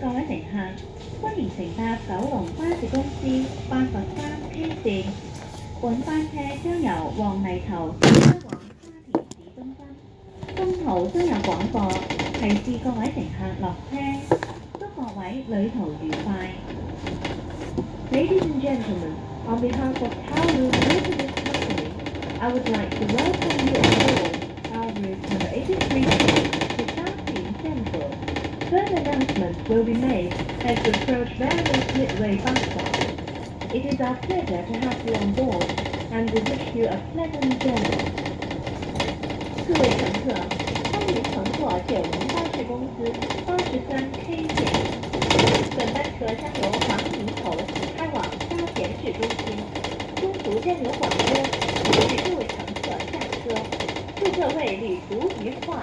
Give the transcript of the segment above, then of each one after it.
各位乘客，歡迎乘搭九龍巴士公司813K 線。本班車將由黃泥頭開往沙田市中心，中途將有廣播提示各位乘客落車，祝各位旅途愉快。Ladies and gentlemen, on behalf of Taoyuan Logistics Company, I would like to welcome you on board our route number 83 to Shatin Central. Further announcements will be made as we approach various midway bus stops. It is our pleasure to have you on board, and we wish you a pleasant journey. 各位乘客，欢迎乘坐九龙巴士公司83K 线。本班车将由黄泥头开往沙田市中心，中途将有广播提示各位乘客下车。祝各位旅途愉快。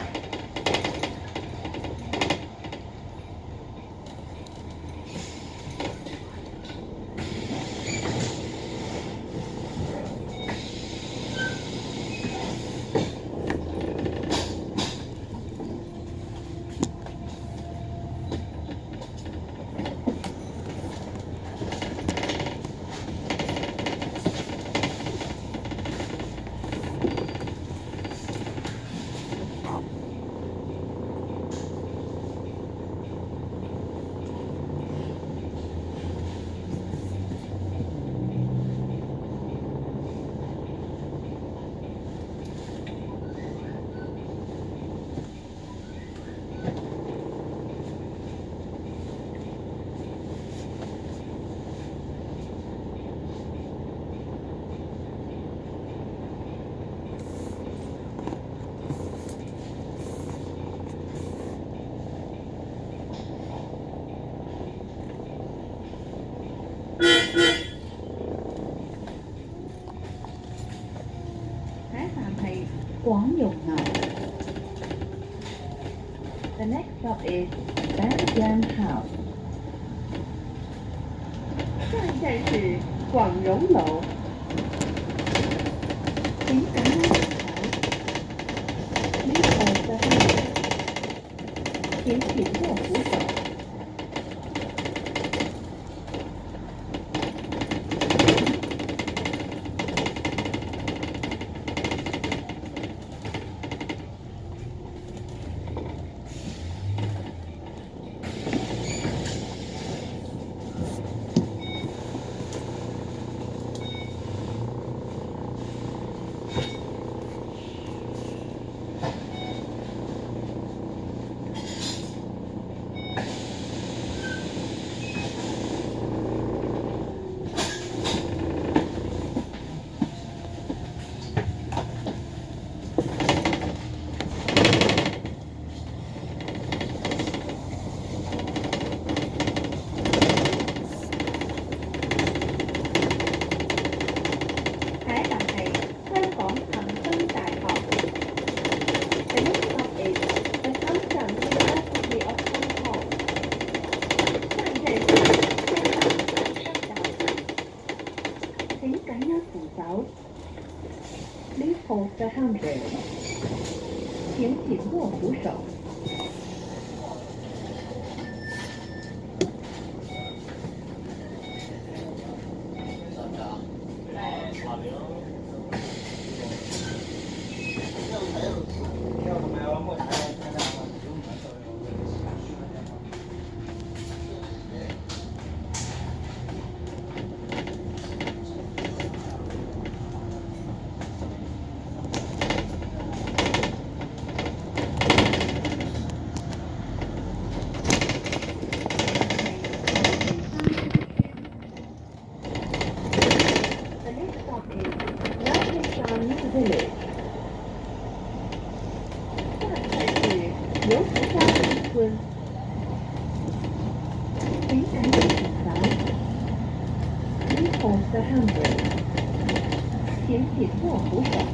廣容樓 The next stop is Banjam House. 下一站是廣容樓，請緊握扶手。呢度的後面，請緊握扶手。Please hold the handrail. 请紧握扶手。Village. 下一站是油福家庭村，请赶紧请早。Please hold the handrail. 请紧握扶手。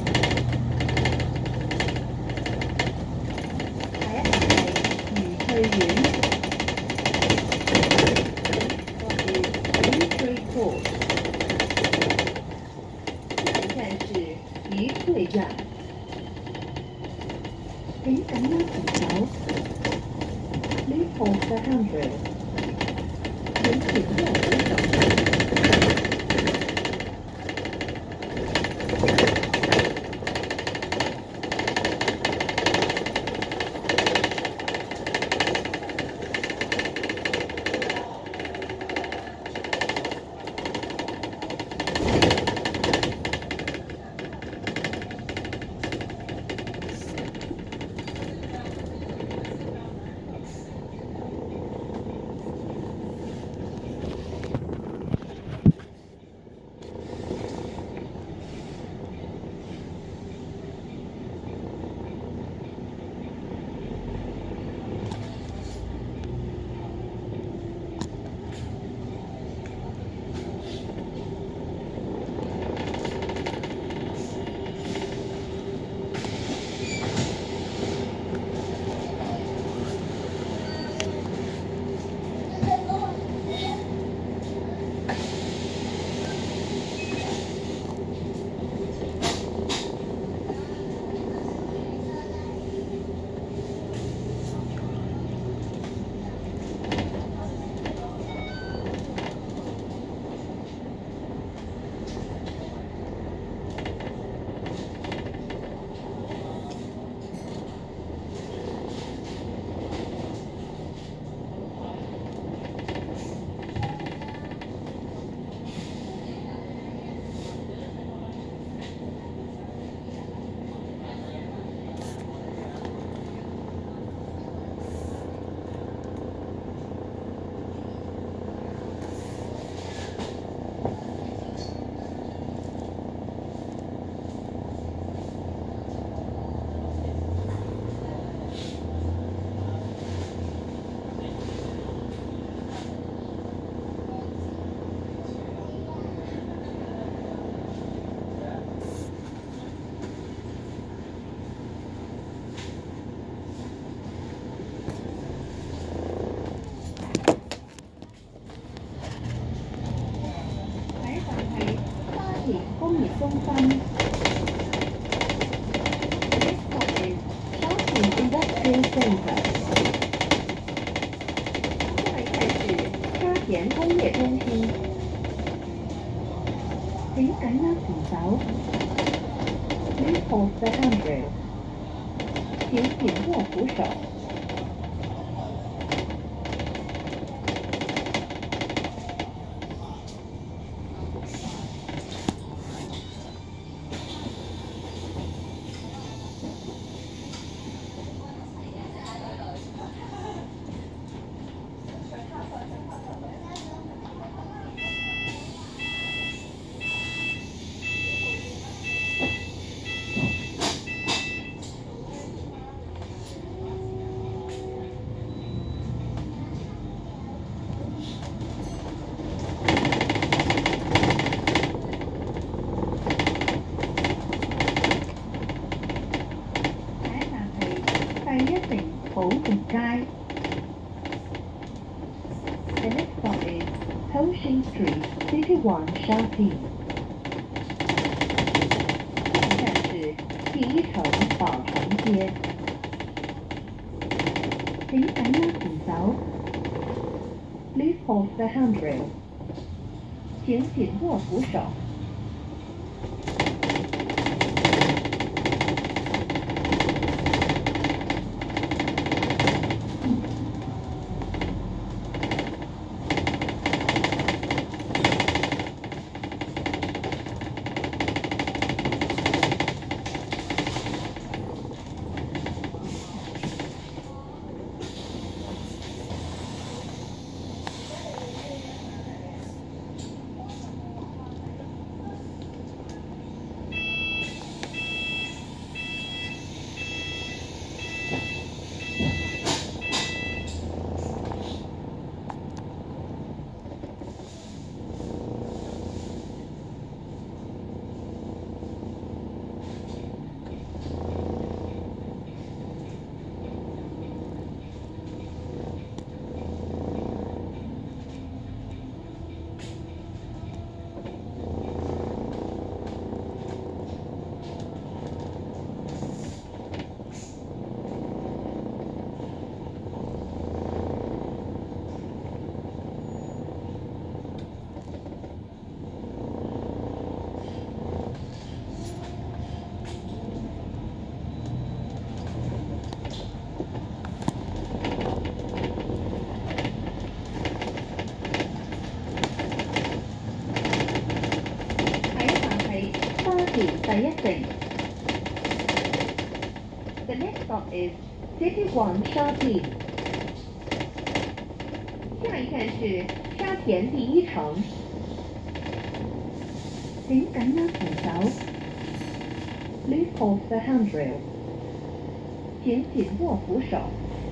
下一站係愉翠苑。愉翠站，請緊握扶手。 Please hold the handrail. 请紧握扶手。工業中心。Next stop is 沙田 Industrial Center。下一站是沙田工業中心。請緊握扶手。Please hold the handrail。請緊握扶手。第一城寶順街。The next stop is Ocean Street, City One, Shatin。下一站是第一城宝城街。請緊握扶手。Please hold the handrail。請緊握扶手。 第一城。The next stop is City One 沙田。下一站是沙田第一城。請緊握扶手。Please hold the handrail. 請緊握扶手。